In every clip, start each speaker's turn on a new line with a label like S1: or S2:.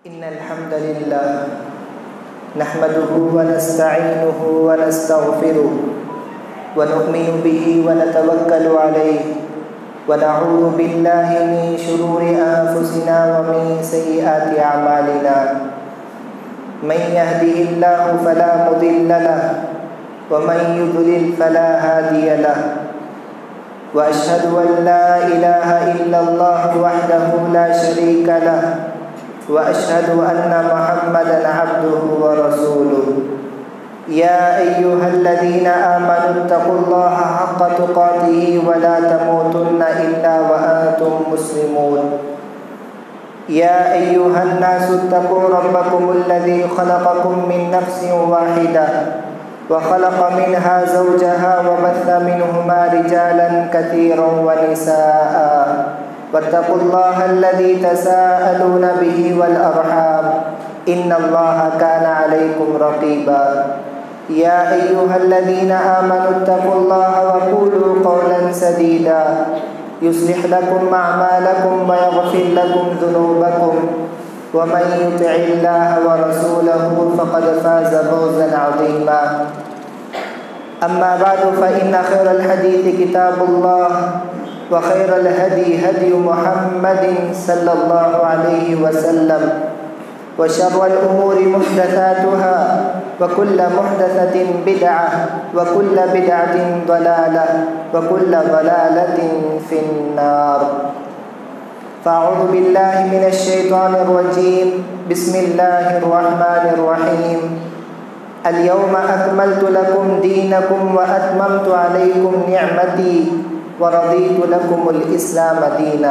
S1: إن الحمد لله نحمده ونستعينه ونستغفره ونؤمن به ونتوكل عليه ونعوذ بالله من شرور أنفسنا ومن سيئات أعمالنا من يهده الله فلا مضل له ومن يضلل فلا هادي له وأشهد أن لا إله إلا الله وحده لا شريك له وأشهد أن محمدًا عبده ورسوله يا أيها الذين آمنوا اتقوا الله حق تقاته ولا تموتن إلا وأنتم مسلمون يا أيها الناس اتقوا ربكم الذي خلقكم من نفس واحدة وخلق منها زوجها وبث منهما رجالا كثيرا ونساء واتقوا الله الذي تساءلون به والأرحام إن الله كان عليكم رقيبا يا أيها الذين آمنوا اتقوا الله وقولوا قولا سديدا يصلح لكم أعمالكم ويغفر لكم ذنوبكم ومن يطع الله ورسوله فقد فاز فوزا عظيما أما بعد فإن خير الحديث كتاب الله وخير الهدي هدي محمد صلى الله عليه وسلم وشر الأمور محدثاتها وكل محدثة بدعة وكل بدعة ضلالة وكل ضلالة في النار فأعوذ بالله من الشيطان الرجيم بسم الله الرحمن الرحيم اليوم أكملت لكم دينكم وأتممت عليكم نعمتي ورضيت لكم الاسلام دینا۔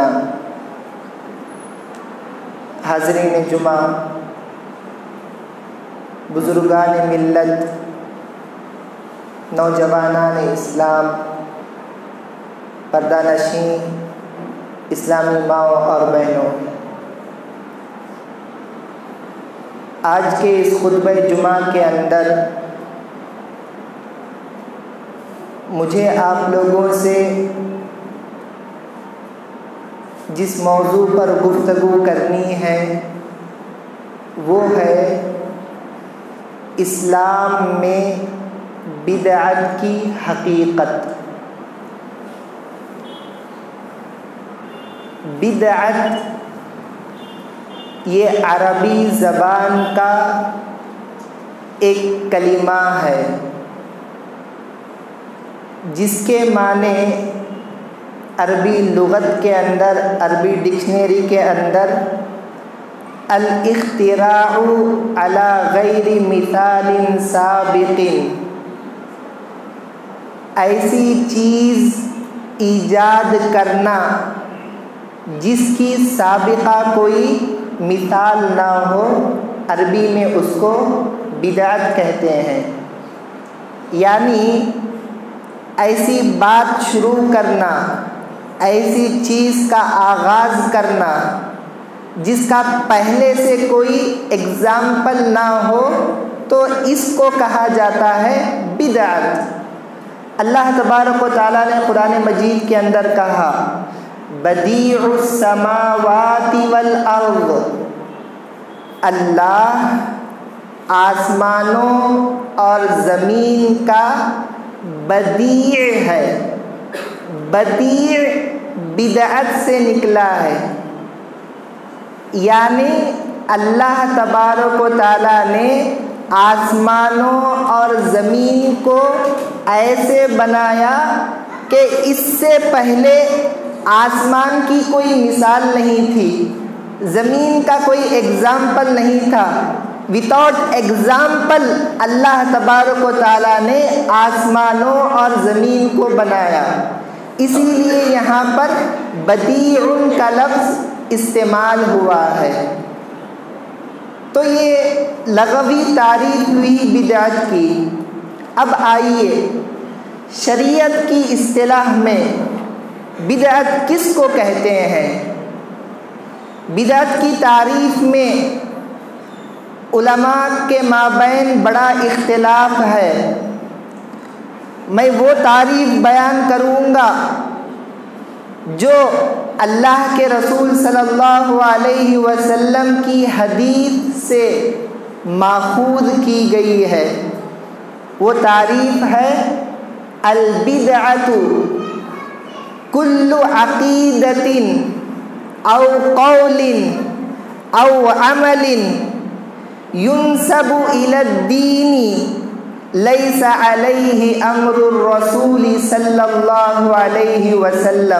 S1: حاضرین جمعہ، بزرگان ملت، نوجوانان اسلام، پردہ نشین اسلامی ماؤں اور بہنوں، آج کے اس خطبہ جمعہ کے اندر مجھے آپ لوگوں سے جس موضوع پر گفتگو کرنی ہے وہ ہے اسلام میں بدعت کی حقیقت۔ بدعت یہ عربی زبان کا ایک کلمہ ہے جس کے معنی عربی لغت کے اندر، عربی ڈکشنری کے اندر الاختراع علی غیر مثال سابق، ایسی چیز ایجاد کرنا جس کی سابقہ کوئی مثال نہ ہو، عربی میں اس کو بدعت کہتے ہیں۔ یعنی ایسی بات شروع کرنا، ایسی چیز کا آغاز کرنا جس کا پہلے سے کوئی اگزامپل نہ ہو، تو اس کو کہا جاتا ہے بدعت۔ اللہ تبارک و تعالیٰ نے قرآن مجید کے اندر کہا بدیع السماوات والارض، اللہ آسمانوں اور زمین کا بدیع ہے۔ بدیع بدعت سے نکلا ہے، یعنی اللہ تبارک و تعالیٰ نے آسمانوں اور زمین کو ایسے بنایا کہ اس سے پہلے آسمان کی کوئی مثال نہیں تھی، زمین کا کوئی ایگزامپل نہیں تھا۔ وداؤٹ ایگزامپل اللہ تبارک و تعالیٰ نے آسمانوں اور زمین کو بنایا، اسی لیے یہاں پر بدیع کا لفظ استعمال ہوا ہے۔ تو یہ لغوی تعریف ہوئی بدعت کی۔ اب آئیے شریعت کی اصطلاح میں بدعت کس کو کہتے ہیں؟ بدعت کی تعریف میں علماء کے مابین بڑا اختلاف ہے۔ میں وہ تعریف بیان کروں گا جو اللہ کے رسول صلی اللہ علیہ وسلم کی حدیث سے ماخوذ کی گئی ہے۔ وہ تعریف ہے البدعۃ کل عقیدۃ او قول او عمل ينسب إلى الدين ليس عليه أمر الرسول صلی اللہ علیہ وسلم۔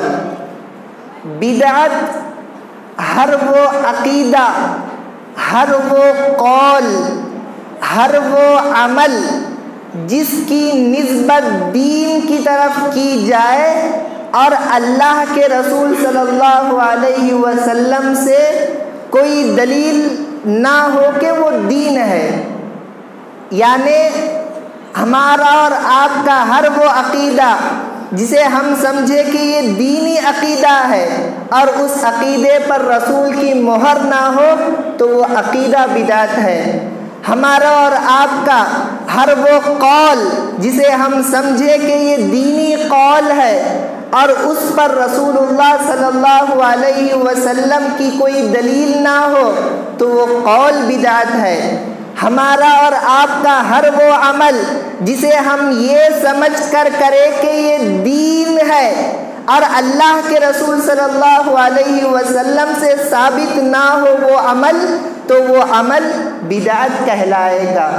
S1: بدعت ہر وہ عقیدہ، ہر وہ قول، ہر وہ عمل جس کی نسبت دین کی طرف کی جائے اور اللہ کے رسول صلی اللہ علیہ وسلم سے کوئی دلیل نہ ہو کہ وہ دین ہے۔ یعنی ہمارا اور آپ کا ہر وہ عقیدہ جسے ہم سمجھے کہ یہ دینی عقیدہ ہے اور اس عقیدے پر رسول کی مہر نہ ہو تو وہ عقیدہ بدعت ہے۔ ہمارا اور آپ کا ہر وہ قول جسے ہم سمجھے کہ یہ دینی قول ہے اور اس پر رسول اللہ صلی اللہ علیہ وسلم کی کوئی دلیل نہ ہو تو وہ قول بدعت ہے۔ ہمارا اور آپ کا ہر وہ عمل جسے ہم یہ سمجھ کر کرے کہ یہ دین ہے اور اللہ کے رسول صلی اللہ علیہ وسلم سے ثابت نہ ہو وہ عمل تو وہ عمل بدعت کہلائے گا۔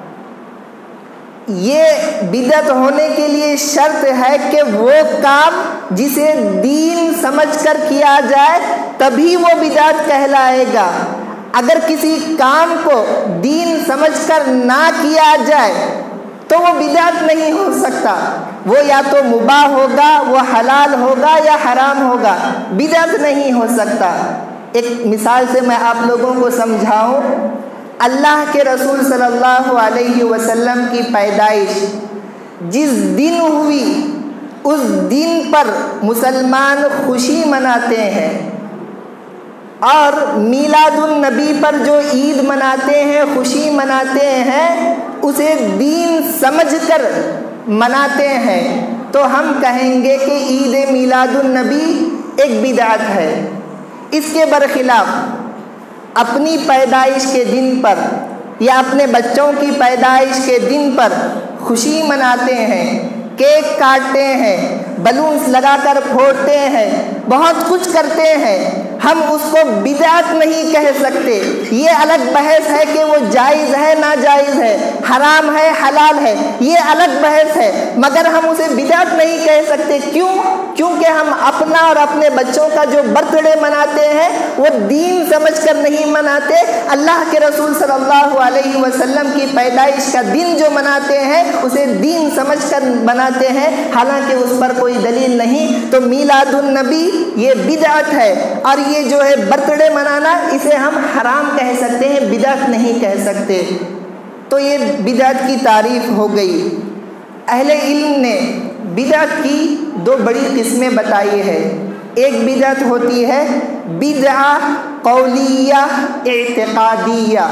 S1: یہ بدعت ہونے کے لیے شرط ہے کہ وہ کام جسے دین سمجھ کر کیا جائے تبھی وہ بدعت کہلائے گا۔ اگر کسی کام کو دین سمجھ کر نہ کیا جائے تو وہ بدعت نہیں ہو سکتا، وہ یا تو مباح ہوگا، وہ حلال ہوگا یا حرام ہوگا، بدعت نہیں ہو سکتا۔ ایک مثال سے میں آپ لوگوں کو سمجھاؤں۔ اللہ کے رسول صلی اللہ علیہ وسلم کی پیدائش جس دن ہوئی اس دن پر مسلمان خوشی مناتے ہیں، اور میلاد النبی پر جو عید مناتے ہیں، خوشی مناتے ہیں، اسے دین سمجھ کر مناتے ہیں، تو ہم کہیں گے کہ عید میلاد النبی ایک بدعت ہے۔ اس کے برخلاف اپنی پیدائش کے دن پر یا اپنے بچوں کی پیدائش کے دن پر خوشی مناتے ہیں، کیک کاٹتے ہیں، بلونز لگا کر پھوڑتے ہیں، بہت کچھ کرتے ہیں، ہم اس کو بدعت نہیں کہہ سکتے۔ یہ الگ بحث ہے کہ وہ جائز ہے ناجائز ہے، حرام ہے حلال ہے، یہ الگ بحث ہے، مگر ہم اسے بدعت نہیں کہہ سکتے۔ کیوں؟ کیونکہ ہم اپنا اور اپنے بچوں کا جو برتھ ڈے مناتے ہیں وہ دین سمجھ کر نہیں مناتے، اللہ کے رسول صلی اللہ علیہ وسلم کی پیدائش کا دن جو مناتے ہیں اسے دین سمجھ کر مناتے ہیں، حالانکہ اس پر کوئی دلیل نہیں۔ تو میلاد النبی یہ بدعت ہے، اور یہ جو ہے برتھ ڈے منانا اسے ہم حرام کہہ سکتے ہیں، بدعت نہیں کہہ سکتے۔ تو یہ بدعت کی تعریف ہو گئی۔ اہل علم نے بدعت کی دو بڑی قسمیں بتائی ہے۔ ایک بدعت ہوتی ہے بدعہ قولیہ اعتقادیہ،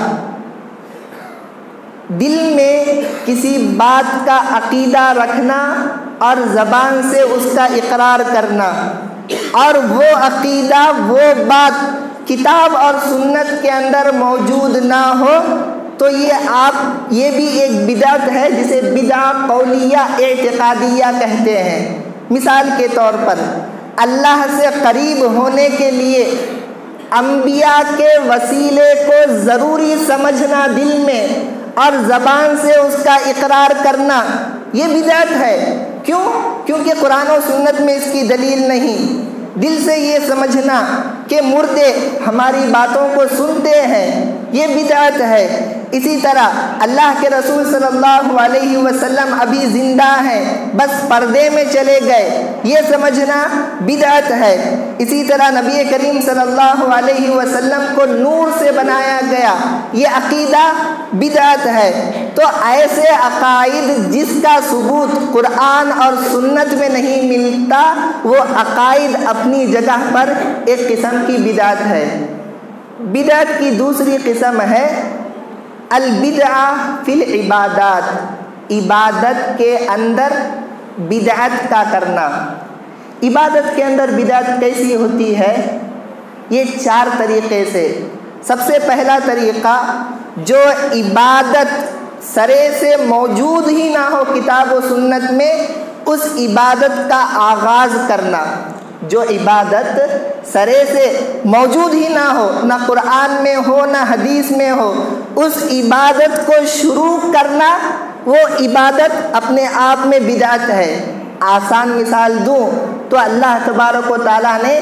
S1: دل میں کسی بات کا عقیدہ رکھنا اور زبان سے اس کا اقرار کرنا، اور وہ عقیدہ وہ بات کتاب اور سنت کے اندر موجود نہ ہو تو یہ بھی ایک بدعت ہے جسے بدعہ قولیہ اعتقادیہ کہتے ہیں۔ مثال کے طور پر اللہ سے قریب ہونے کے لیے انبیاء کے وسیلے کو ضروری سمجھنا دل میں اور زبان سے اس کا اقرار کرنا، یہ بدعت ہے۔ کیوں؟ کیونکہ قرآن و سنت میں اس کی دلیل نہیں۔ دل سے یہ سمجھنا کہ مردے ہماری باتوں کو سنتے ہیں، یہ بدعت ہے۔ اسی طرح اللہ کے رسول صلی اللہ علیہ وسلم ابھی زندہ ہیں، بس پردے میں چلے گئے، یہ سمجھنا بدعت ہے۔ اسی طرح نبی کریم صلی اللہ علیہ وسلم کو نور سے بنایا گیا، یہ عقیدہ بدعت ہے۔ تو ایسے عقائد جس کا ثبوت قرآن اور سنت میں نہیں ملتا، وہ عقائد اپنی جگہ پر ایک قسم کی بدعت ہے۔ بدعت کی دوسری قسم ہے البدعہ فی العبادات، عبادت کے اندر بدعت کا کرنا۔ عبادت کے اندر بدعت کیسی ہوتی ہے؟ یہ 4 طریقے سے۔ سب سے پہلا طریقہ، جو عبادت سرے سے موجود ہی نہ ہو کتاب و سنت میں، اس عبادت کا آغاز کرنا۔ جو عبادت سرے سے موجود ہی نہ ہو، نہ قرآن میں ہو نہ حدیث میں ہو، اس عبادت کو شروع کرنا، وہ عبادت اپنے آپ میں بدعت ہے۔ آسان مثال دوں تو اللہ تبارک و تعالیٰ نے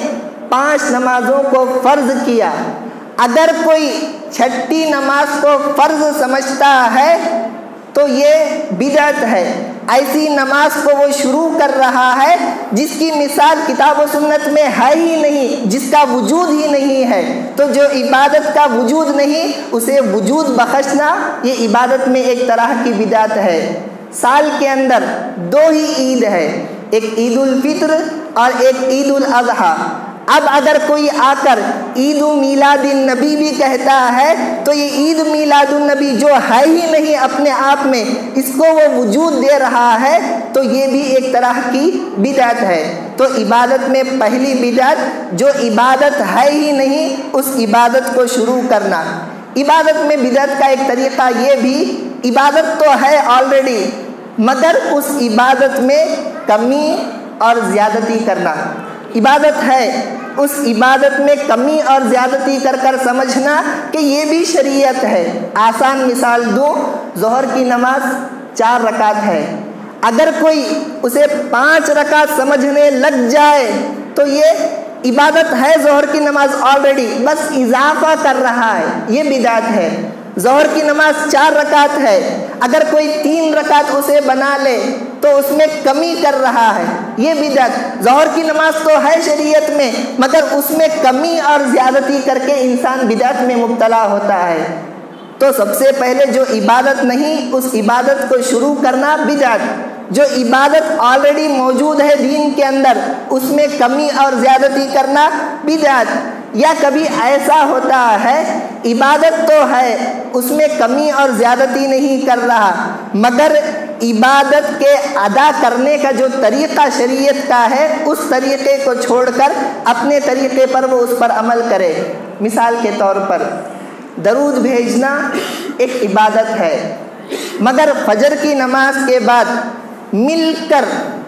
S1: 5 نمازوں کو فرض کیا۔ اگر کوئی 6ٹھی نماز کو فرض سمجھتا ہے تو یہ بدعت ہے۔ ایسی نماز کو وہ شروع کر رہا ہے جس کی مثال کتاب و سنت میں ہے ہی نہیں، جس کا وجود ہی نہیں ہے۔ تو جو عبادت کا وجود نہیں، اسے وجود بخشنا، یہ عبادت میں ایک طرح کی بدعت ہے۔ سال کے اندر 2 ہی عید ہے، ایک عید الفطر اور ایک عید الاضحیٰ۔ اب اگر کوئی آ کر عید میلاد النبی بھی کہتا ہے تو یہ عید میلاد النبی جو ہے ہی نہیں اپنے آپ میں، اس کو وہ وجود دے رہا ہے، تو یہ بھی ایک طرح کی بدعت ہے۔ تو عبادت میں پہلی بدعت، جو عبادت ہے ہی نہیں اس عبادت کو شروع کرنا۔ عبادت میں بدعت کا ایک طریقہ یہ بھی، عبادت تو ہے آلریڈی مگر اس عبادت میں کمی اور زیادتی کرنا۔ عبادت ہے، اس عبادت میں کمی اور زیادتی کر کر سمجھنا کہ یہ بھی شریعت ہے۔ آسان مثال دوں، ظہر کی نماز 4 رکعت ہے، اگر کوئی اسے 5 رکعت سمجھنے لگ جائے تو یہ عبادت ہے، ظہر کی نماز آلریڈی، بس اضافہ کر رہا ہے، یہ بدعت ہے۔ ظہر کی نماز 4 رکعت ہے، اگر کوئی 3 رکعت اسے بنا لے تو اس میں کمی کر رہا ہے، یہ بدعت۔ ظہر کی نماز تو ہے شریعت میں مگر اس میں کمی اور زیادتی کر کے انسان بدعت میں مبتلا ہوتا ہے۔ تو سب سے پہلے جو عبادت نہیں اس عبادت کو شروع کرنا بدعت۔ جو عبادت آلریڈی موجود ہے دین کے اندر اس میں کمی اور زیادتی کرنا بدعت۔ یا کبھی ایسا ہوتا ہے عبادت تو ہے اس میں کمی اور زیادتی نہیں کر رہا مگر عبادت کے ادا کرنے کا جو طریقہ شریعت کا ہے اس طریقے کو چھوڑ کر اپنے طریقے پر وہ اس پر عمل کرے۔ مثال کے طور پر درود بھیجنا ایک عبادت ہے مگر فجر کی نماز کے بعد مل کر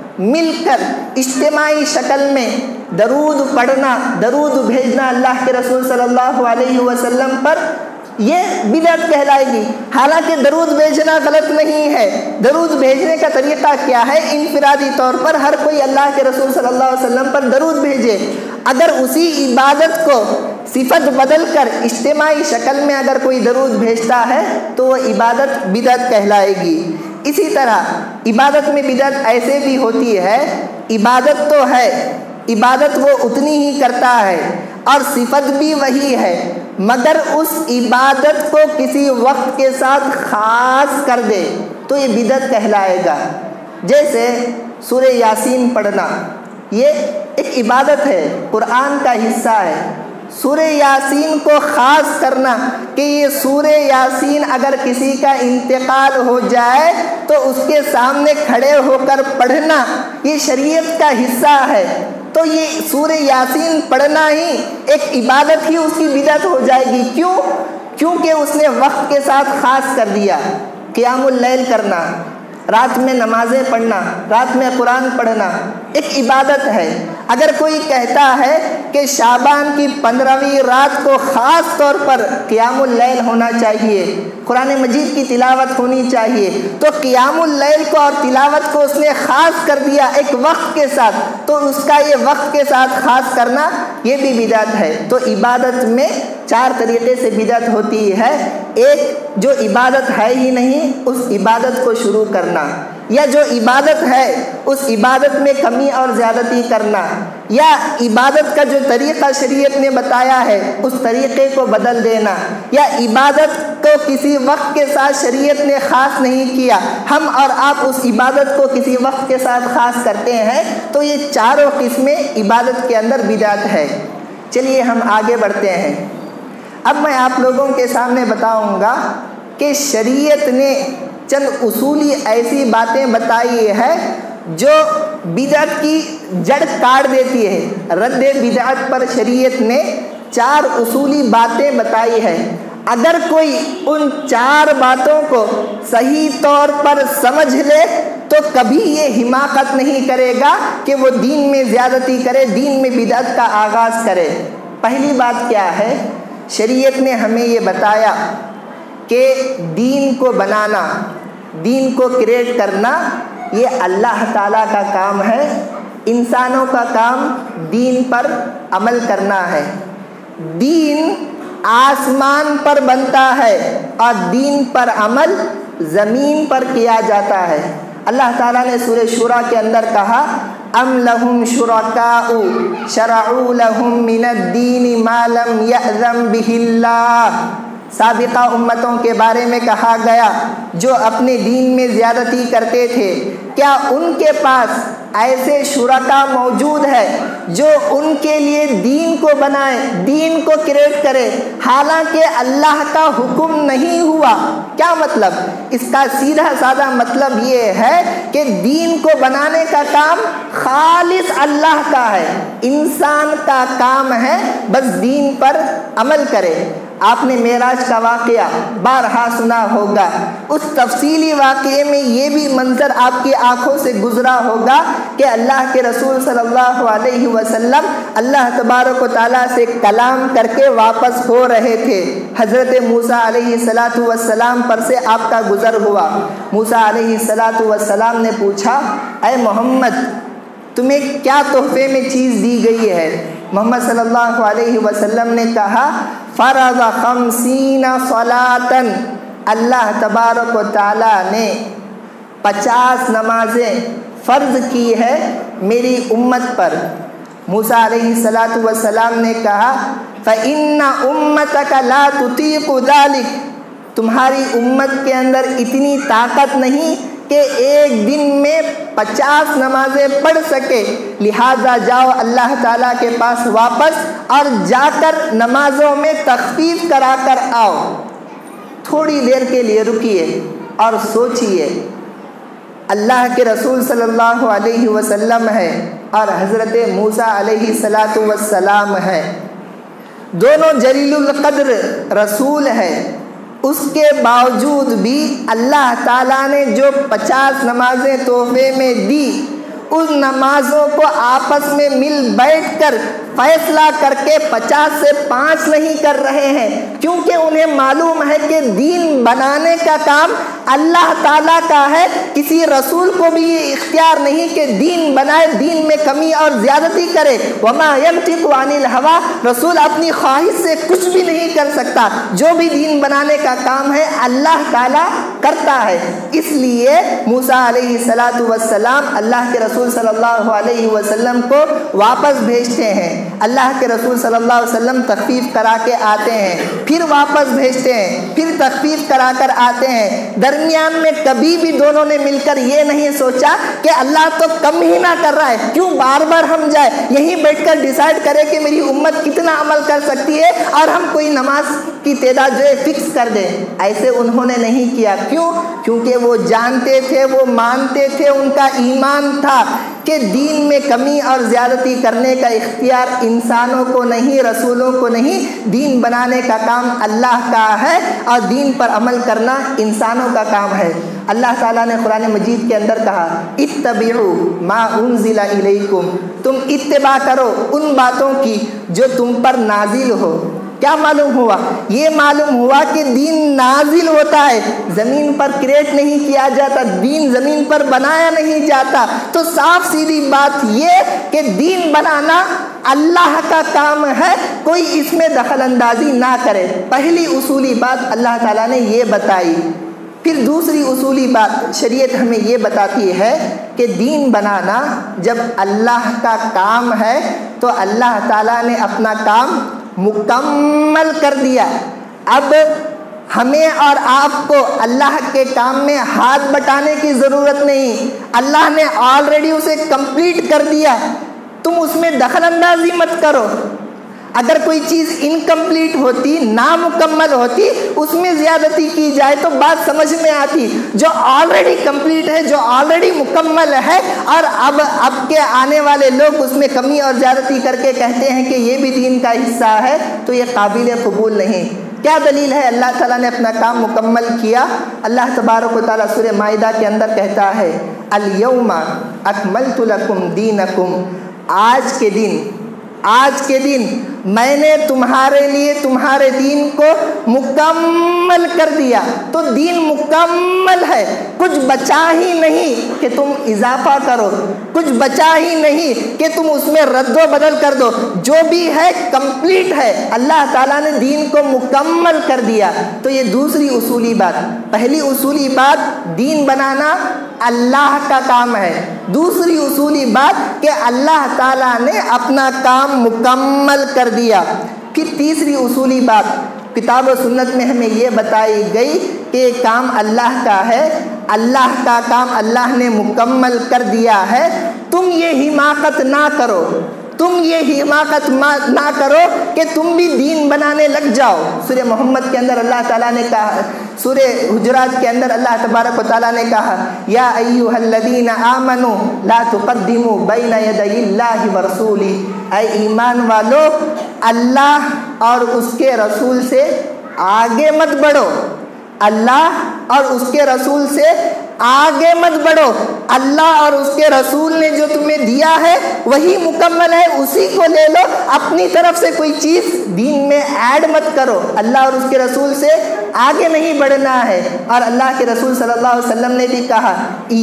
S1: اجتماعی شکل میں درود پڑھنا، درود بھیجنا اللہ کے رسول صلی اللہ علیہ وسلم پر، یہ بدعت کہلائے گی۔ حالانکہ درود بھیجنا غلط نہیں ہے، درود بھیجنے کا طریقہ کیا ہے؟ انفرادی طور پر ہر کوئی اللہ کے رسول صلی اللہ علیہ وسلم پر درود بھیجے۔ اگر اسی عبادت کو صفت بدل کر اجتماعی شکل میں اگر کوئی درود بھیجتا ہے تو وہ عبادت بدعت کہلائے گی۔ اسی طرح عبادت میں بدعت ایسے بھی ہوتی ہے، عبادت تو ہے، عبادت وہ اتنی ہی کرتا ہے اور صفت بھی وہی ہے مگر اس عبادت کو کسی وقت کے ساتھ خاص کر دے تو یہ بدعت کہلائے گا۔ جیسے سورہ یاسین پڑھنا، یہ ایک عبادت ہے، قرآن کا حصہ ہے۔ سورہ یاسین کو خاص کرنا کہ یہ سورہ یاسین اگر کسی کا انتقال ہو جائے تو اس کے سامنے کھڑے ہو کر پڑھنا یہ شریعت کا حصہ ہے، تو یہ سورہ یاسین پڑھنا ہی ایک عبادت ہی اس کی بدعت ہو جائے گی۔ کیوں؟ کیونکہ اس نے وقت کے ساتھ خاص کر دیا۔ قیام اللیل کرنا، رات میں نمازیں پڑھنا، رات میں قرآن پڑھنا ایک عبادت ہے۔ اگر کوئی کہتا ہے کہ شعبان کی 15ویں رات کو خاص طور پر قیام اللیل ہونا چاہیے، قرآن مجید کی تلاوت ہونی چاہیے، تو قیام اللیل کو اور تلاوت کو اس نے خاص کر دیا ایک وقت کے ساتھ، تو اس کا یہ وقت کے ساتھ خاص کرنا یہ بھی بدعت ہے۔ تو عبادت میں 4 طریقے سے بدعت ہوتی ہے۔ ایک، جو عبادت ہے ہی نہیں اس عبادت کو شروع کرنا، یا جو عبادت ہے اس عبادت میں کمی اور زیادتی کرنا، یا عبادت کا جو طریقہ شریعت نے بتایا ہے اس طریقے کو بدل دینا، یا عبادت کو کسی وقت کے ساتھ شریعت نے خاص نہیں کیا، ہم اور آپ اس عبادت کو کسی وقت کے ساتھ خاص کرتے ہیں، تو یہ 4 قسمیں عبادت کے اندر بدعت ہے۔ چلیے ہم آگے بڑھتے ہیں۔ اب میں آپ لوگوں کے سامنے بتاؤں گا کہ شریعت نے چند اصولی ایسی باتیں بتائی ہے جو بدعت کی جڑ کاٹ دیتی ہے۔ رد بدعت پر شریعت نے 4 اصولی باتیں بتائی ہے۔ اگر کوئی ان 4 باتوں کو صحیح طور پر سمجھ لے تو کبھی یہ حماقت نہیں کرے گا کہ وہ دین میں زیادتی کرے، دین میں بدعت کا آغاز کرے۔ پہلی بات کیا ہے؟ شریعت نے ہمیں یہ بتایا کہ دین کو بنانا، دین کو کریٹ کرنا یہ اللہ تعالیٰ کا کام ہے، انسانوں کا کام دین پر عمل کرنا ہے۔ دین آسمان پر بنتا ہے اور دین پر عمل زمین پر کیا جاتا ہے۔ اللہ تعالیٰ نے سورہ شورى کے اندر کہا ام لہم شرکاء شرعوا لہم من الدین ما لم یأذن بہ اللہ۔ سابقہ امتوں کے بارے میں کہا گیا جو اپنے دین میں زیادتی کرتے تھے، کیا ان کے پاس ایسے شرکاء موجود ہے جو ان کے لیے دین کو بنائے، دین کو کریٹ کرے، حالانکہ اللہ کا حکم نہیں ہوا؟ کیا مطلب؟ اس کا سیدھا سادہ مطلب یہ ہے کہ دین کو بنانے کا کام خالص اللہ کا ہے، انسان کا کام ہے بس دین پر عمل کرے۔ آپ نے معراج کا واقعہ بارہا سنا ہوگا، اس تفصیلی واقعے میں یہ بھی منظر آپ کی آنکھوں سے گزرا ہوگا کہ اللہ کے رسول صلی اللہ علیہ وسلم اللہ تبارک و تعالیٰ سے کلام کر کے واپس ہو رہے تھے۔ حضرت موسیٰ علیہ السلام پر سے آپ کا گزر ہوا۔ موسیٰ علیہ السلام نے پوچھا اے محمد تمہیں کیا تحفے میں چیز دی گئی ہے؟ محمد صلی اللہ علیہ وسلم نے کہا فرض 50 صلاۃً، اللہ تبارک و تعالیٰ نے 50 نمازیں فرض کی ہے میری امت پر۔ موسیٰ علیہ السلام نے کہا فَإِنَّ أُمَّتَكَ لَا تُطِيقُ ذَلِكَ، تمہاری امت کے اندر اتنی طاقت نہیں کہ ایک دن میں 50 نمازیں پڑھ سکے، لہٰذا جاؤ اللہ تعالیٰ کے پاس واپس اور جا کر نمازوں میں تخفیف کرا کر آؤ۔ تھوڑی دیر کے لیے رکیے اور سوچئے، اللہ کے رسول صلی اللہ علیہ وسلم ہے اور حضرت موسیٰ علیہ السلام ہے، دونوں جلیل القدر رسول ہے، اس کے باوجود بھی اللہ تعالیٰ نے جو 50 نمازیں تحفے میں دی، ان نمازوں کو آپس میں مل بیٹھ کر فیصلہ کر کے 50 سے 5 نہیں کر رہے ہیں، کیونکہ انہیں معلوم ہے کہ دین بنانے کا کام اللہ تعالیٰ کا ہے۔ کسی رسول کو بھی یہ اختیار نہیں کہ دین بنائے، دین میں کمی اور زیادتی کرے۔ وما ينطق عن الهوى، رسول اپنی خواہش سے کچھ بھی نہیں کر سکتا، جو بھی دین بنانے کا کام ہے اللہ تعالیٰ کرتا ہے۔ اس لیے موسیٰ علیہ السلام اللہ کے رسول صلی اللہ علیہ وسلم کو واپس بھیجتے ہیں، اللہ کے رسول صلی اللہ علیہ وسلم تخفیف کرا کے آتے ہیں، پھر واپس بھیجتے ہیں، پھر تخفیف کرا کر آتے ہیں۔ درمیان میں کبھی بھی دونوں نے مل کر یہ نہیں سوچا کہ اللہ تو کم ہی نہ کر رہا ہے، کیوں بار بار ہم جائے، یہیں بیٹھ کر ڈیسائیڈ کرے کہ میری امت کتنا عمل کر سکتی ہے اور ہم کوئی نماز کی تعداد جو ہے فکس کر دیں۔ ایسے انہوں نے نہیں کیا، کیوں؟ کیونکہ وہ جانتے تھے، وہ مانتے تھے، ان کا ایمان تھا کہ دین میں کمی اور زیادتی کرنے کا اختیار انسانوں کو نہیں، رسولوں کو نہیں، دین بنانے کا کام اللہ کا ہے اور دین پر عمل کرنا انسانوں کا کام ہے۔ اللہ تعالیٰ نے قرآن مجید کے اندر کہا اتبعوا ما انزل الیکم، تم اتباع کرو ان باتوں کی جو تم پر نازل ہو۔ کیا معلوم ہوا؟ یہ معلوم ہوا کہ دین نازل ہوتا ہے، زمین پر کریٹ نہیں کیا جاتا، دین زمین پر بنایا نہیں جاتا۔ تو صاف سیدھی بات یہ کہ دین بنانا اللہ کا کام ہے، کوئی اس میں دخل اندازی نہ کرے۔ پہلی اصولی بات اللہ تعالیٰ نے یہ بتائی۔ پھر دوسری اصولی بات شریعت ہمیں یہ بتاتی ہے کہ دین بنانا جب اللہ کا کام ہے تو اللہ تعالیٰ نے اپنا کام مکمل کر دیا۔ اب ہمیں اور آپ کو اللہ کے کام میں ہاتھ بٹانے کی ضرورت نہیں، اللہ نے آلریڈی اسے کمپلیٹ کر دیا، تم اس میں دخل اندازی مت کرو۔ اگر کوئی چیز انکمپلیٹ ہوتی، نامکمل ہوتی، اس میں زیادتی کی جائے تو بات سمجھ میں آتی۔ جو آلریڈی کمپلیٹ ہے، جو آلریڈی مکمل ہے، اور اب کے آنے والے لوگ اس میں کمی اور زیادتی کر کے کہتے ہیں کہ یہ بھی دین کا حصہ ہے، تو یہ قابل قبول نہیں۔ کیا دلیل ہے؟ اللہ تعالیٰ نے اپنا کام مکمل کیا۔ اللہ تبارک و تعالیٰ سورہ مائدہ کے اندر کہتا ہے الیوم اکملت لکم دینکم، آج کے دن میں نے تمہارے لیے تمہارے دین کو مکمل کر دیا۔ تو دین مکمل ہے، کچھ بچا ہی نہیں کہ تم اضافہ کرو، کچھ بچا ہی نہیں کہ تم اس میں رد و بدل کر دو، جو بھی ہے کمپلیٹ ہے۔ اللہ تعالیٰ نے دین کو مکمل کر دیا۔ تو یہ دوسری اصولی بات۔ پہلی اصولی بات، دین بنانا اللہ کا کام ہے۔ دوسری اصولی بات کہ اللہ تعالیٰ نے اپنا کام مکمل کر دیا۔ پھر تیسری اصولی بات، کتاب و سنت میں ہمیں یہ بتائی گئی کہ یہ کام اللہ کا ہے، اللہ کا کام اللہ نے مکمل کر دیا ہے۔ تم یہ حماقت نہ کرو، نہ کرو کہ تم بھی دین بنانے لگ جاؤ۔ سورہ محمد کے اندر اللہ تعالیٰ نے کہا، سورہ حجرات کے اندر اللہ تبارک و تعالیٰ نے کہا یا ایھا الذین آمنوا لا تقدموا بین یدی اللہ ورسولہ، اے ایمان والو اللہ اور اس کے رسول سے آگے مت بڑھو، اللہ اور اس کے رسول سے آگے مت بڑھو۔ اللہ اور اس کے رسول نے جو تمہیں دیا ہے وہی مکمل ہے، اسی کو لے لو، اپنی طرف سے کوئی چیز دین میں ایڈ مت کرو۔ اللہ اور اس کے رسول سے آگے نہیں بڑھنا ہے۔ اور اللہ کے رسول صلی اللہ علیہ وسلم نے بھی کہا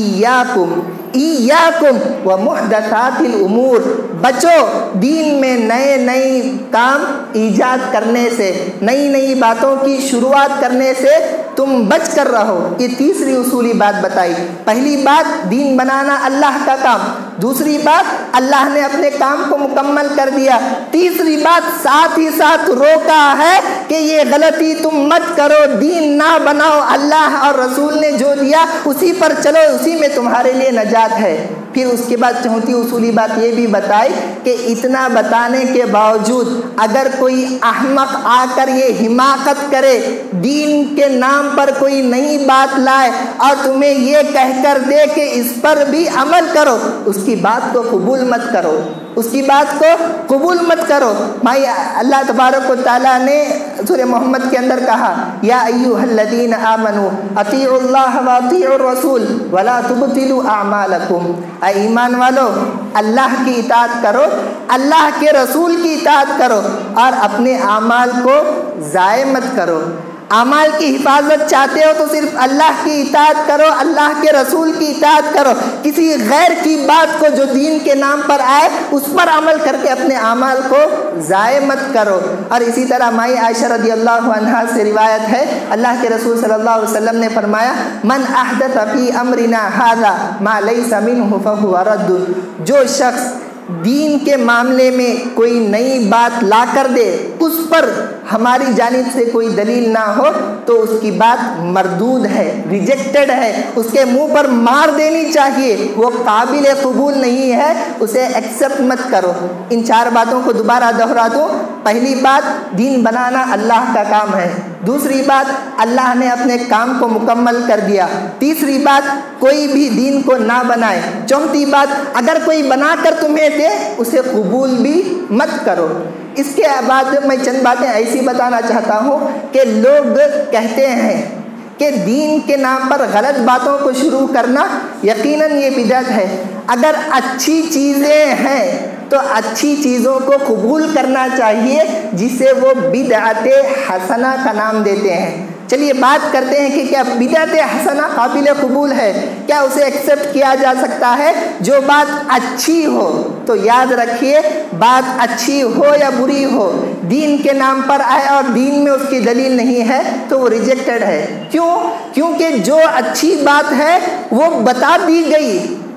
S1: ایاکم ومحدثات الامور، بچو دین میں نئے کام ایجاد کرنے سے، نئی باتوں کی شروعات کرنے سے تم بچ کر رہو۔ یہ تیسری اصولی بات بتائی۔ پہلی بات، دین بنانا اللہ کا کام۔ دوسری بات، اللہ نے اپنے کام کو مکمل کر دیا۔ تیسری بات، ساتھ ہی ساتھ روکا ہے کہ یہ غلطی تم مت کرو، دین نہ بناؤ، اللہ اور رسول نے جو دیا اسی پر چلو، اسی میں تمہارے لیے نجات ہے۔ پھر اس کے بعد چوتھی اصولی بات یہ بھی بتائی کہ اتنا بتانے کے باوجود اگر کوئی احمق آ کر یہ حماقت کرے، دین کے نام پر کوئی نئی بات لائے اور تمہیں یہ کہہ کر دے کہ اس پر بھی عمل کرو، اس کی بات کو قبول مت کرو، اس کی بات کو قبول مت کرو۔ بھائی اللہ تبارک و تعالیٰ نے سورہ محمد کے اندر کہا یا ایھا الذین آمنوا اطیعوا اللہ واطیعوا الرسول ولا تبطلوا اعمالکم، اے ایمان والو اللہ کی اطاعت کرو، اللہ کے رسول کی اطاعت کرو، اور اپنے اعمال کو ضائع مت کرو۔ اعمال کی حفاظت چاہتے ہو تو صرف اللہ کی اطاعت کرو، اللہ کے رسول کی اطاعت کرو، کسی غیر کی بات کو جو دین کے نام پر آئے اس پر عمل کر کے اپنے اعمال کو ضائع مت کرو۔ اور اسی طرح مائی عائشہ رضی اللہ عنہا سے روایت ہے، اللہ کے رسول صلی اللہ علیہ وسلم نے فرمایا من احدث فی امرنا ھذا ما لیس منہ فہو رد، جو شخص دین کے معاملے میں کوئی نئی بات لا کر دے، اس پر ہماری جانب سے کوئی دلیل نہ ہو تو اس کی بات مردود ہے، ریجیکٹڈ ہے، اس کے منہ پر مار دینی چاہیے، وہ قابل قبول نہیں ہے، اسے ایکسپٹ مت کرو۔ ان چار باتوں کو دوبارہ دہرا دوں۔ پہلی بات، دین بنانا اللہ کا کام ہے۔ دوسری بات، اللہ نے اپنے کام کو مکمل کر دیا۔ تیسری بات، کوئی بھی دین کو نہ بنائے۔ چوتھی بات، اگر کوئی بنا کر تمہیں دے اسے قبول بھی مت کرو۔ اس کے بعد میں چند باتیں ایسی بتانا چاہتا ہوں کہ لوگ کہتے ہیں کہ دین کے نام پر غلط باتوں کو شروع کرنا یقیناً یہ بدعت ہے۔ اگر اچھی چیزیں ہیں تو اچھی چیزوں کو قبول کرنا چاہیے، جسے وہ بدعت حسنہ کا نام دیتے ہیں۔ چلیے بات کرتے ہیں کہ کیا بدعت حسنہ قابل قبول ہے؟ کیا اسے ایکسپٹ کیا جا سکتا ہے؟ جو بات اچھی ہو، تو یاد رکھیے بات اچھی ہو یا بری ہو، دین کے نام پر آئے اور دین میں اس کی دلیل نہیں ہے تو وہ ریجیکٹڈ ہے۔ کیوں؟ کیونکہ جو اچھی بات ہے وہ بتا دی گئی،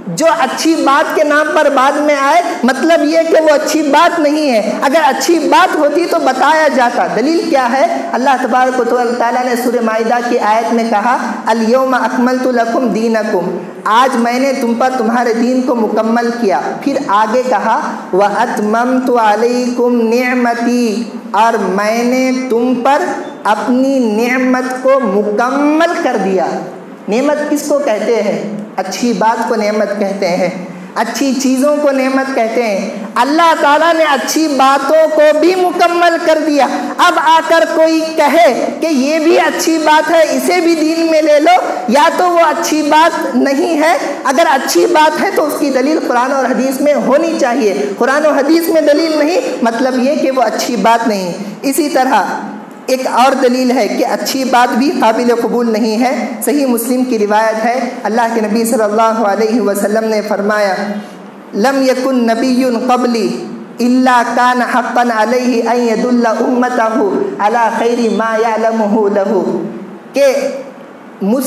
S1: جو اچھی بات کے نام پر بعد میں آئے مطلب یہ کہ وہ اچھی بات نہیں ہے، اگر اچھی بات ہوتی تو بتایا جاتا۔ دلیل کیا ہے؟ اللہ تبارک و تعالیٰ نے سورہ مائدہ کی آیت میں کہا الیوم اکملت لکم دینکم، آج میں نے تم پر تمہارے دین کو مکمل کیا۔ پھر آگے کہا واتممت علیکم نعمتی، اور میں نے تم پر اپنی نعمت کو مکمل کر دیا۔ نعمت کس کو کہتے ہیں؟ اچھی بات کو نعمت کہتے ہیں، اچھی چیزوں کو نعمت کہتے ہیں۔ اللہ تعالیٰ نے اچھی باتوں کو بھی مکمل کر دیا۔ اب آ کر کوئی کہے کہ یہ بھی اچھی بات ہے، اسے بھی دین میں لے لو، یا تو وہ اچھی بات نہیں ہے۔ اگر اچھی بات ہے تو اس کی دلیل قرآن اور حدیث میں ہونی چاہیے، قرآن و حدیث میں دلیل نہیں مطلب یہ کہ وہ اچھی بات نہیں۔ اسی طرح ایک اور دلیل ہے کہ اچھی بات بھی قابل قبول نہیں ہے۔ صحیح مسلم کی روایت ہے، اللہ کے نبی صلی اللہ علیہ وسلم نے فرمایا لم یکن نبی قبلی الا کان حقا علیہ ان یدل امتہ علی خیر ما یعلمہ لہ، کہ مجھ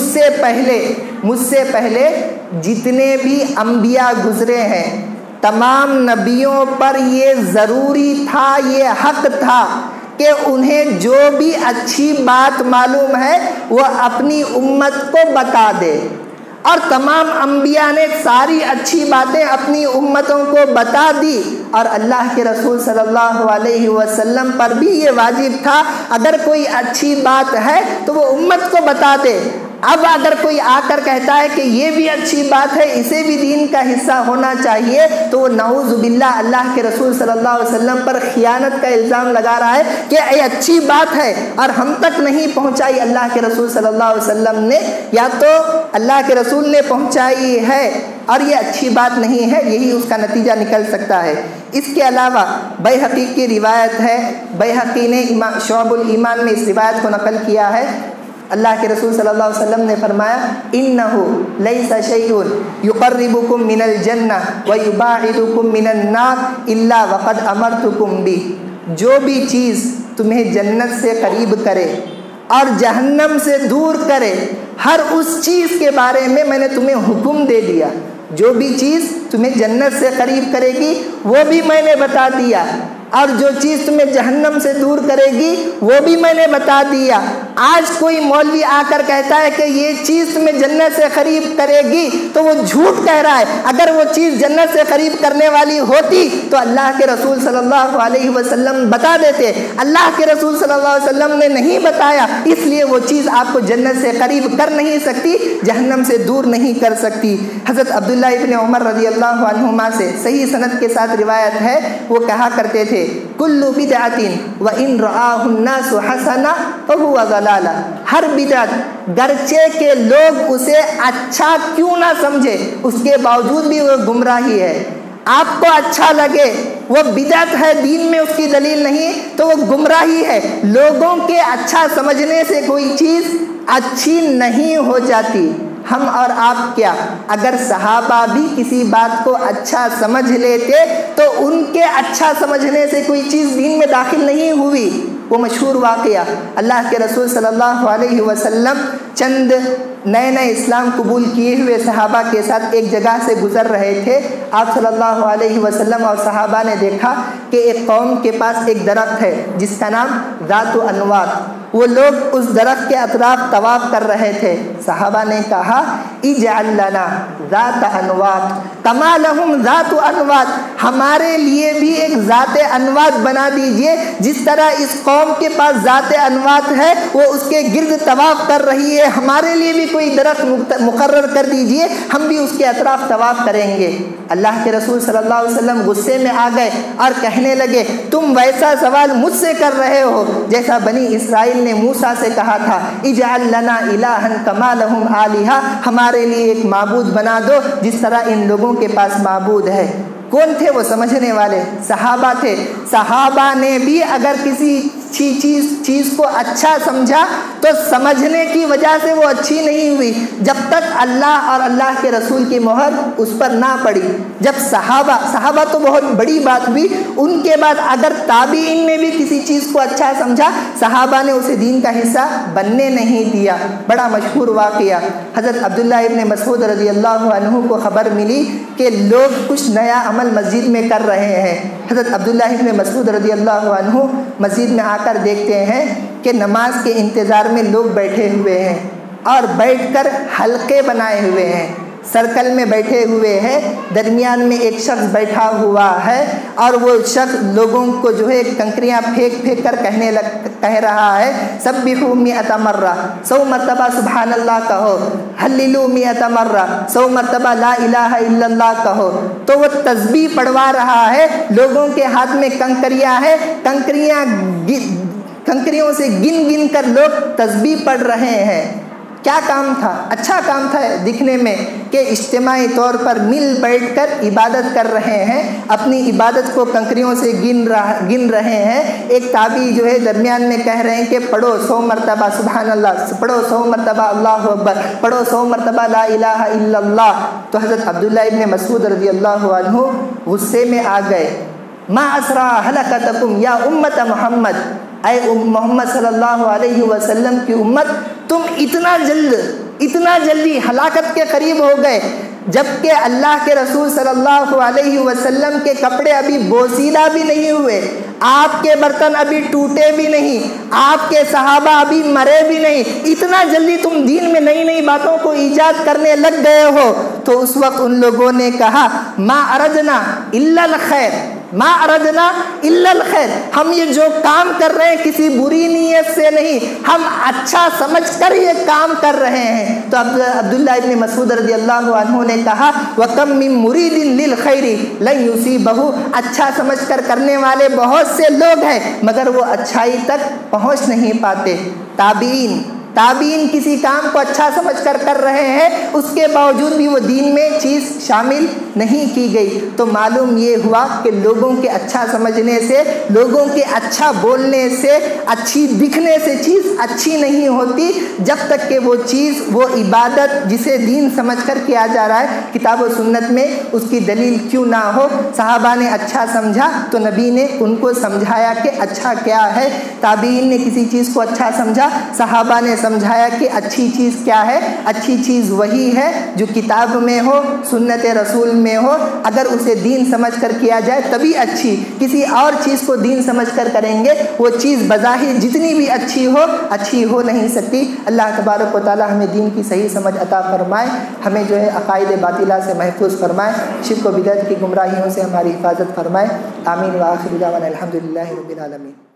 S1: سے پہلے جتنے بھی انبیاء گزرے ہیں تمام نبیوں پر یہ ضروری تھا، یہ حق تھا کہ انہیں جو بھی اچھی بات معلوم ہے وہ اپنی امت کو بتا دے، اور تمام انبیاء نے ساری اچھی باتیں اپنی امتوں کو بتا دی، اور اللہ کے رسول صلی اللہ علیہ وسلم پر بھی یہ واجب تھا اگر کوئی اچھی بات ہے تو وہ امت کو بتا دے۔ اب اگر کوئی آ کر کہتا ہے کہ یہ بھی اچھی بات ہے، اسے بھی دین کا حصہ ہونا چاہیے، تو وہ نعوذ باللہ اللہ کے رسول صلی اللہ علیہ وسلم پر خیانت کا الزام لگا رہا ہے کہ یہ اچھی بات ہے اور ہم تک نہیں پہنچائی اللہ کے رسول صلی اللہ علیہ وسلم نے، یا تو اللہ کے رسول نے پہنچائی ہے اور یہ اچھی بات نہیں ہے، یہی اس کا نتیجہ نکل سکتا ہے۔ اس کے علاوہ بیہقی کی روایت ہے، بیہقی نے شعب الایمان میں اس روایت کو نقل کیا ہے، اللہ کے رسول صلی اللہ علیہ وسلم نے فرمایا انہو لیس شیء یقربکم من الجنہ ویباعدکم من النار الا وقد امرتکم بھی، جو بھی چیز تمہیں جنت سے قریب کرے اور جہنم سے دور کرے، ہر اس چیز کے بارے میں نے تمہیں حکم دے دیا۔ جو بھی چیز تمہیں جنت سے قریب کرے گی وہ بھی میں نے بتا دیا، اور جو چیز تمہیں جہنم سے دور کرے گی وہ بھی میں نے بتا دیا۔ آج کوئی مولوی آ کر کہتا ہے کہ یہ چیز تمہیں جنت سے قریب کرے گی تو وہ جھوٹ کہہ رہا ہے۔ اگر وہ چیز جنت سے قریب کرنے والی ہوتی تو اللہ کے رسول صلی اللہ علیہ وسلم بتا دیتے، اللہ کے رسول صلی اللہ علیہ وسلم نے نہیں بتایا، اس لیے وہ چیز آپ کو جنت سے قریب کر نہیں سکتی، جہنم سے دور نہیں کر سکتی۔ حضرت عبداللہ ابن عمر رضی اللہ عنہما سے صحیح سند کے ساتھ روایت ہے، وہ کہا کرتے تھے کل بدعت وان رآہ الناس حسنہ فہو ضلالہ، ہر بدعت گرچہ کہ لوگ اسے اچھا کیوں نہ سمجھے اس کے باوجود بھی وہ گمراہی ہے۔ آپ کو اچھا لگے وہ بدعت ہے، دین میں اس کی دلیل نہیں تو وہ گمراہی ہے۔ لوگوں کے اچھا سمجھنے سے کوئی چیز اچھی نہیں ہو جاتی۔ ہم اور آپ کیا، اگر صحابہ بھی کسی بات کو اچھا سمجھ لیتے تو ان کے اچھا سمجھنے سے کوئی چیز دین میں داخل نہیں ہوئی۔ وہ مشہور واقعہ، اللہ کے رسول صلی اللہ علیہ وسلم چند نئے اسلام قبول کیے ہوئے صحابہ کے ساتھ ایک جگہ سے گزر رہے تھے۔ آپ صلی اللہ علیہ وسلم اور صحابہ نے دیکھا کہ ایک قوم کے پاس ایک درخت ہے جس کا نام ذات انواط، وہ لوگ اس درخت کے اطراف طواف کر رہے تھے۔ صحابہ نے کہا اجعل لنا ذات انواط کما لہم ذات انواط، ہمارے لیے بھی ایک ذات انواط بنا دیجئے، جس طرح اس قوم کے پاس ذات انواط ہے وہ اس کے گرد طواف کر رہی ہے، ہمارے لیے بھی کوئی درخت مقرر کر دیجئے، ہم بھی اس کے اطراف طواف کریں گے۔ اللہ کے رسول صلی اللہ علیہ وسلم غصے میں آ گئے اور کہنے لگے تم ویسا سوال مجھ سے کر رہے ہو جیسا بنی اسرائیل نے موسیٰ سے کہا تھا اجعل لنا الہا کما لہم آلہہ، ہمارے لیے ایک معبود بنا دو جس طرح ان لوگوں کے پاس معبود ہے۔ کون تھے وہ سمجھنے والے؟ صحابہ تھے۔ صحابہ نے بھی اگر کسی چیز کو اچھا سمجھا تو سمجھنے کی وجہ سے وہ اچھی نہیں ہوئی جب تک اللہ اور اللہ کے رسول کی مہر اس پر نہ پڑی. جب صحابہ تو بہت بڑی بات ہوئی, ان کے بعد اگر تابعین نے بھی کسی چیز کو اچھا سمجھا, صحابہ نے اسے دین کا حصہ بننے نہیں دیا. بڑا مشہور واقعہ, حضرت عبداللہ ابن مسعود رضی اللہ عنہ کو خبر ملی کہ لوگ کچھ نیا عمل مسجد میں کر رہے ہیں. حضرت عبداللہ ابن مسعود رضی اللہ عنہ مسجد میں آ کر دیکھتے ہیں کہ نماز کے انتظار میں لوگ بیٹھے ہوئے ہیں اور بیٹھ کر حلقے بنائے ہوئے ہیں, سرکل میں بیٹھے ہوئے ہیں. درمیان میں ایک شخص بیٹھا ہوا ہے اور وہ شخص لوگوں کو جو ہے کنکریاں پھینک کر کہہ رہا ہے, سبحوا 100 مرہ, 100 مرتبہ سبحان اللہ کہو, ہللو 100 مرہ, 100 مرتبہ لا الہ الا اللہ کہو. تو وہ تسبیح پڑھوا رہا ہے, لوگوں کے ہاتھ میں کنکریاں ہیں, کنکریوں سے گن کر لوگ تسبیح پڑھ رہے ہیں. کیا کام تھا؟ اچھا کام تھا دکھنے میں کہ اجتماعی طور پر مل بیٹھ کر عبادت کر رہے ہیں, اپنی عبادت کو کنکریوں سے گن رہے ہیں. ایک تابعی جو ہے درمیان میں کہہ رہے ہیں کہ پڑھو 100 مرتبہ سبحان اللہ, پڑھو 100 مرتبہ اللہ اکبر, پڑھو 100 مرتبہ لا الہ الا اللہ. تو حضرت عبداللہ ابن مسعود رضی اللہ عنہ غصے میں آ گئے. ما اسرع ہلکتکم یا امت محمد, اے محمد صلی اللہ علیہ وسلم کی امت, تم اتنا جلدی ہلاکت کے قریب ہو گئے جبکہ اللہ کے رسول صلی اللہ علیہ وسلم کے کپڑے ابھی بوسیدہ بھی نہیں ہوئے, آپ کے برتن ابھی ٹوٹے بھی نہیں, آپ کے صحابہ ابھی مرے بھی نہیں, اتنا جلدی تم دین میں نئی باتوں کو ایجاد کرنے لگ گئے ہو. تو اس وقت ان لوگوں نے کہا ما اردنا الا الخیر, ما اردنا الا الخیر, ہم یہ جو کام کر رہے ہیں کسی بری نیت سے نہیں, ہم اچھا سمجھ کر یہ کام کر رہے ہیں. تو عبداللہ ابن مسعود رضی اللہ عنہ نے کہا وَكَمْ مِن مُرِيدٍ لِلْخَيْرِ لَن يُصِيبَهُ, اچھا سمجھ کر کرنے والے بہت سے لوگ ہیں مگر وہ اچھائی تک پہنچ نہیں پاتے. تابعین کسی کام کو اچھا سمجھ کر رہے ہیں, اس کے باوجود بھی وہ دین میں چیز شامل نہیں کی گئی. تو معلوم یہ ہوا کہ لوگوں کے اچھا سمجھنے سے, لوگوں کے اچھا بولنے سے, اچھی دکھنے سے چیز اچھی نہیں ہوتی جب تک کہ وہ چیز, وہ عبادت جسے دین سمجھ کر کیا جا رہا ہے کتاب و سنت میں اس کی دلیل کیوں نہ ہو. صحابہ نے اچھا سمجھا تو نبی نے ان کو سمجھایا کہ اچھا کیا ہے. تابعین نے کسی چیز کو اچھا سمجھا, صحابہ نے سمجھایا کہ اچھی چیز کیا ہے. اچھی چیز وہی ہے جو کتاب میں ہو, سنت رسول میں ہو, اگر اسے دین سمجھ کر کیا جائے تبھی اچھی. کسی اور چیز کو دین سمجھ کر کریں گے وہ چیز بظاہر جتنی بھی اچھی ہو نہیں سکتی. اللہ تبارک و تعالی ہمیں دین کی صحیح سمجھ عطا فرمائے, ہمیں جو ہے عقائد باطلہ سے محفوظ فرمائے, شرک و بدعت کی گمراہیوں سے ہماری حفاظت فرمائے. آمین. وآخر دعوانا الحمدللہ رب العالمین.